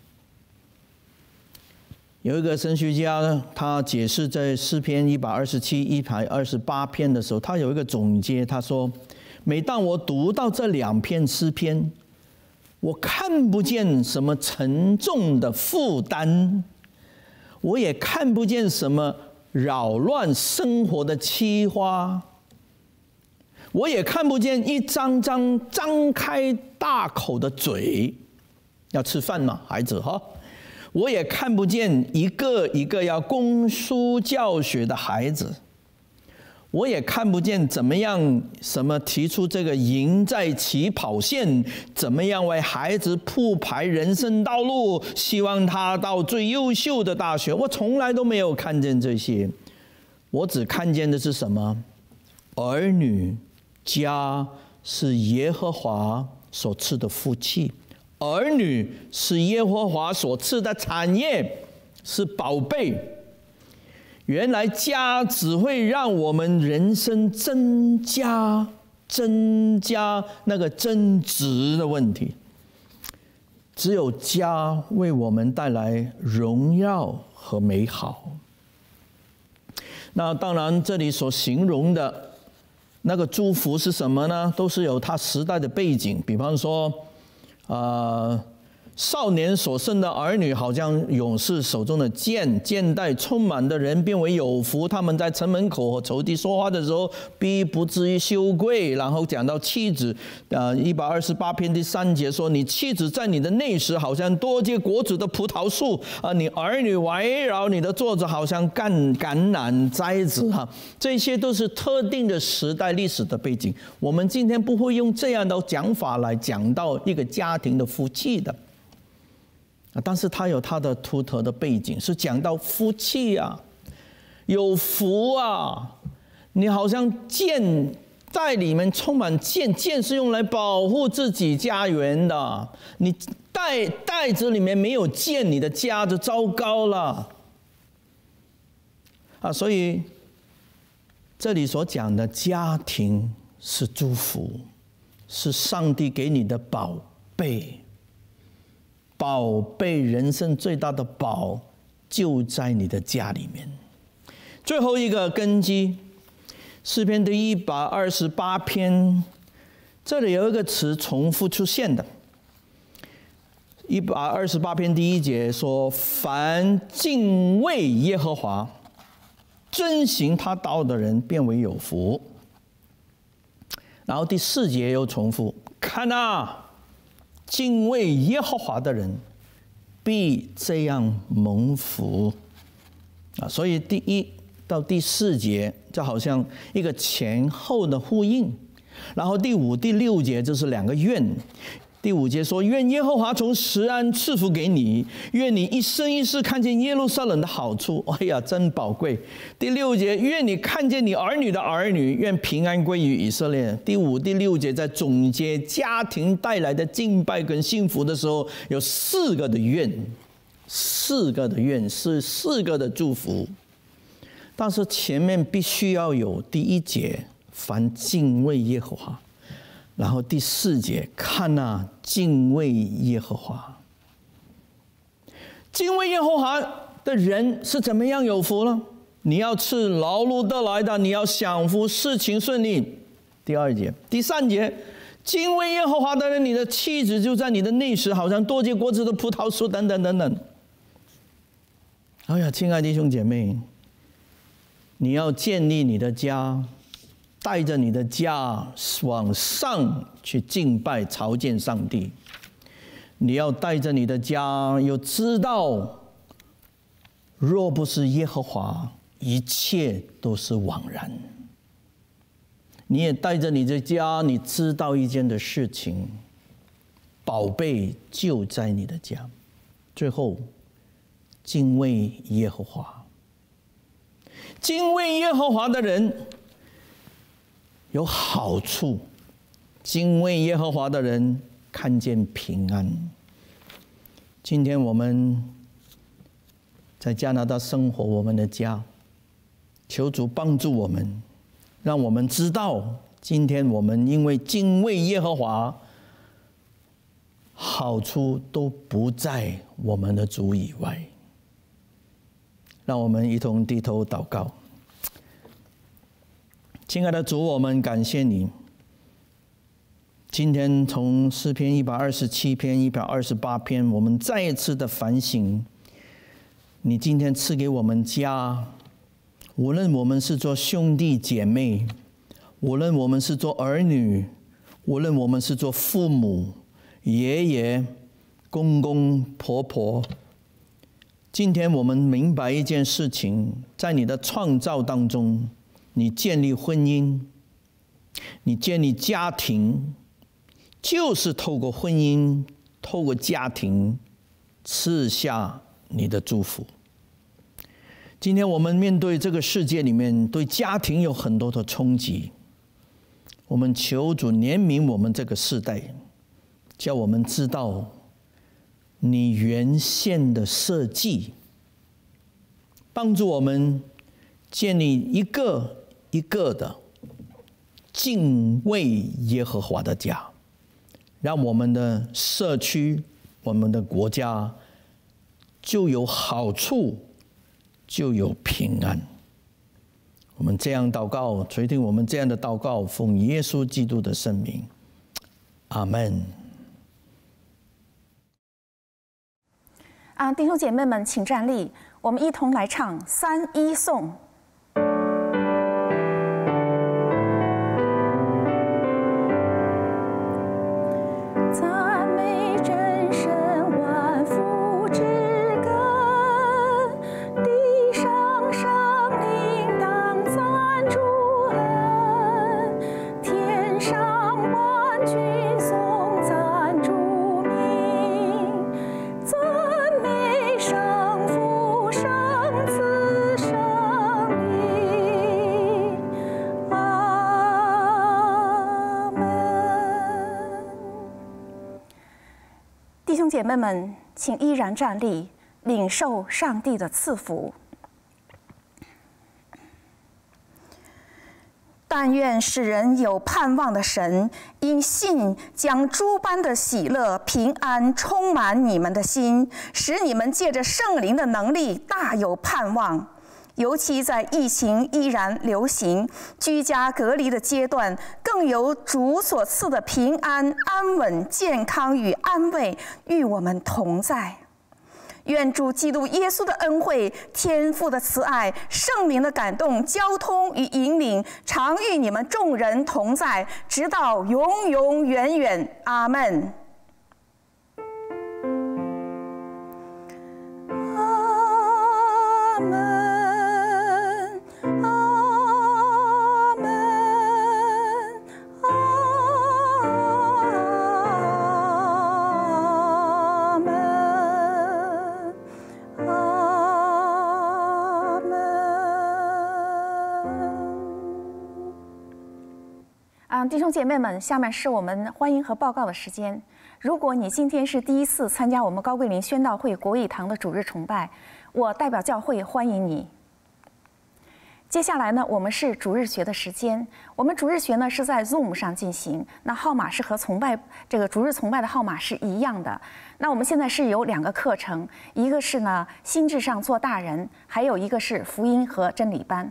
有一个神学家，他解释在诗篇一百二十七、一百二十八篇的时候，他有一个总结，他说：每当我读到这两篇诗篇，我看不见什么沉重的负担。我也看不见什么扰乱生活的欺花，我也看不见一张张张开大口的嘴，要吃饭嘛，孩子哈，我也看不见一个一个要供书教学的孩子，我也看不见怎么样什么提出这个赢在起跑线，怎么样为孩子铺排人生道路，希望他到最优秀的大学，我从来都没有看见这些。我只看见的是什么？儿女家是耶和华所赐的福气，儿女是耶和华所赐的产业，是宝贝。原来家只会让我们人生增加、增加那个增值的问题。只有家为我们带来荣耀和美好。那当然，这里所形容的那个祝福是什么呢？都是有它时代的背景。比方说，呃。少年所生的儿女，好像勇士手中的剑，剑带充满的人变为有福。他们在城门口和仇敌说话的时候，必不至于羞愧。然后讲到妻子，呃，一百二十八篇第三节说：“你妻子在你的内室，好像多结果子的葡萄树啊；你儿女围绕你的座子，好像橄橄榄栽子。”哈，这些都是特定的时代历史的背景。我们今天不会用这样的讲法来讲到一个家庭的福气的。但是它有它的独特的背景，是讲到福气啊，有福啊！你好像剑在里面充满剑，剑是用来保护自己家园的。你袋袋子里面没有剑，你的家就糟糕了啊！所以这里所讲的家庭是祝福，是上帝给你的宝贝。宝贝，人生最大的宝就在你的家里面。最后一个根基，诗篇第一百二十八篇，这里有一个词重复出现的。一百二十八篇第一节说：“凡敬畏耶和华、遵行他道的人，变为有福。”然后第四节又重复：“看啊！敬畏耶和华的人必这样蒙福啊！”所以第一到第四节就好像一个前后的呼应，然后第五、第六节就是两个愿， 第五节说：愿耶和华从石安赐福给你，愿你一生一世看见耶路撒冷的好处。哎呀，真宝贵。第六节，愿你看见你儿女的儿女，愿平安归于以色列。第五、第六节在总结家庭带来的敬拜跟幸福的时候，有四个的愿，四个的愿是四个的祝福。但是前面必须要有第一节，凡敬畏耶和华。然后第四节，看那敬畏耶和华。敬畏耶和华的人是怎么样有福呢？你要吃劳碌得来的，你要享福，事情顺利。第二节，第三节，敬畏耶和华的人，你的妻子就在你的内室，好像多结果子的葡萄树，等等等等。哎呀，亲爱的弟兄姐妹，你要建立你的家，带着你的家往上去敬拜朝见上帝。你要带着你的家，又知道若不是耶和华，一切都是枉然。你也带着你的家，你知道一件的事情，宝贝就在你的家。最后，敬畏耶和华。敬畏耶和华的人有好处，敬畏耶和华的人看见平安。今天我们在加拿大生活，我们的家，求主帮助我们，让我们知道，今天我们因为敬畏耶和华，好处都不在我们的主以外。让我们一同低头祷告。亲爱的主，我们感谢你。今天从诗篇一百二十七篇、一百二十八篇，我们再一次的反省，你今天赐给我们家，无论我们是做兄弟姐妹，无论我们是做儿女，无论我们是做父母、爷爷、公公、婆婆，今天我们明白一件事情，在你的创造当中，你建立婚姻，你建立家庭，就是透过婚姻，透过家庭赐下你的祝福。今天我们面对这个世界里面，对家庭有很多的冲击，我们求主怜悯我们这个世代，叫我们知道你原先的设计，帮助我们建立一个一个的敬畏耶和华的家，让我们的社区、我们的国家就有好处，就有平安。我们这样祷告，垂听我们这样的祷告，奉耶稣基督的圣名，阿们。 啊，弟兄姐妹们，请站立，我们一同来唱三一颂。赞美真神万福之根，地上生灵当赞主恩，天上万军颂赞主名。赞美圣父、圣子、圣灵，阿门。弟兄姐妹们，请依然站立，领受上帝的赐福。但愿使人有盼望的神，因信将诸般的喜乐、平安充满你们的心，使你们借着圣灵的能力大有盼望。尤其在疫情依然流行、居家隔离的阶段，更有主所赐的平安、安稳、健康与安慰与我们同在。愿主基督耶稣的恩惠、天父的慈爱、圣灵的感动、交通与引领，常与你们众人同在，直到永永远远。阿们。阿们。阿兄姐妹们，下面是我们欢迎和报告的时间。如果你今天是第一次参加我们高桂林宣道会国语堂的主日崇拜，我代表教会欢迎你。接下来呢，我们是主日学的时间。我们主日学呢是在 Zoom 上进行，那号码是和崇拜这个主日崇拜的号码是一样的。那我们现在是有两个课程，一个是呢心智上做大人，还有一个是福音和真理班。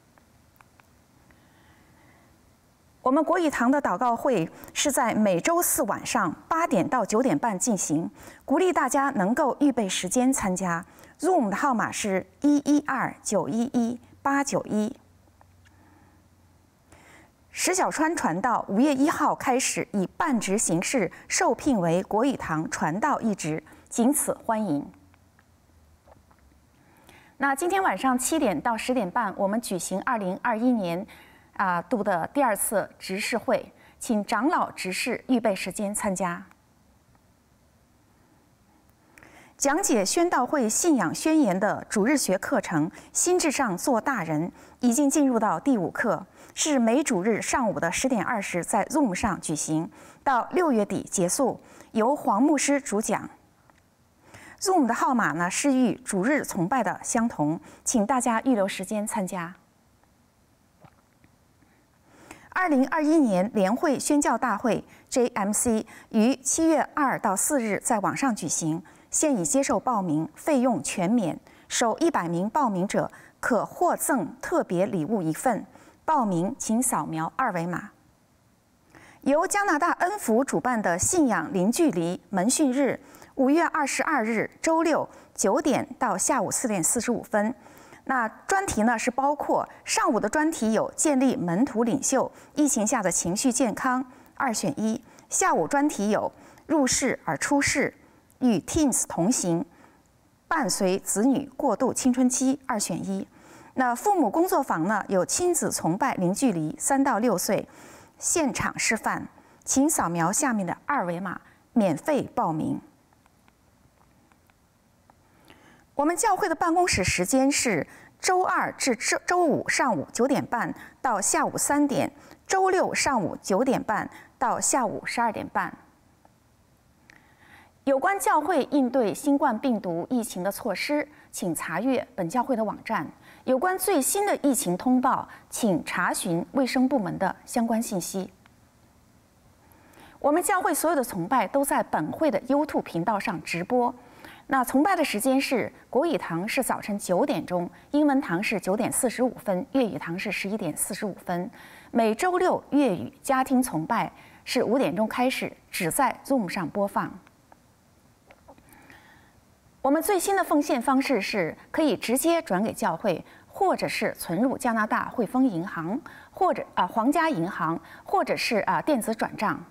我们国语堂的祷告会是在每周四晚上八点到九点半进行，鼓励大家能够预备时间参加。Zoom 的号码是一一二九一一八九一。石小川传道五月一号开始以半职形式受聘为国语堂传道一职，仅此欢迎。那今天晚上七点到十点半，我们举行二零二一年。啊，度的第二次执事会，请长老执事预备时间参加。讲解宣道会信仰宣言的主日学课程《心智上做大人》已经进入到第五课，是每主日上午的十点二十在 Zoom 上举行，到六月底结束，由黄牧师主讲。Zoom 的号码呢是与主日崇拜的相同，请大家预留时间参加。二零二一年联会宣教大会 J M C 于七月二到四日在网上举行，现已接受报名，费用全免。首一百名报名者可获赠特别礼物一份。报名请扫描二维码。由加拿大恩福主办的信仰零距离门训日，五月二十二日周六九点到下午四点四十五分。那专题呢是包括上午的专题有建立门徒领袖、疫情下的情绪健康二选一，下午专题有入世而出世、与 Teens 同行、伴随子女过渡青春期二选一。那父母工作坊呢有亲子崇拜零距离三到六岁，现场示范，请扫描下面的二维码免费报名。我们教会的办公室时间是周二至周周五上午九点半到下午三点，周六上午九点半到下午十二点半。有关教会应对新冠病毒疫情的措施，请查阅本教会的网站。有关最新的疫情通报，请查询卫生部门的相关信息。我们教会所有的崇拜都在本会的 YouTube 频道上直播。那崇拜的时间是国语堂是早晨九点钟，英文堂是九点四十五分，粤语堂是十一点四十五分。每周六粤语家庭崇拜是五点钟开始，只在 Zoom 上播放。我们最新的奉献方式是可以直接转给教会，或者是存入加拿大汇丰银行，或者啊、呃、皇家银行，或者是啊、呃、电子转账。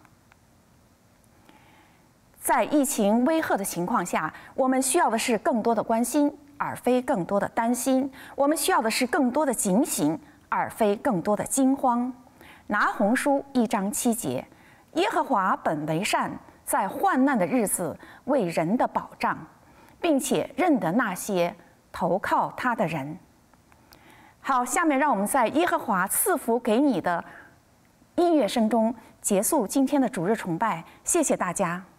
在疫情威吓的情况下，我们需要的是更多的关心，而非更多的担心；我们需要的是更多的警醒，而非更多的惊慌。拿红书一章七节，耶和华本为善，在患难的日子为人的保障，并且认得那些投靠他的人。好，下面让我们在耶和华赐福给你的音乐声中结束今天的主日崇拜。谢谢大家。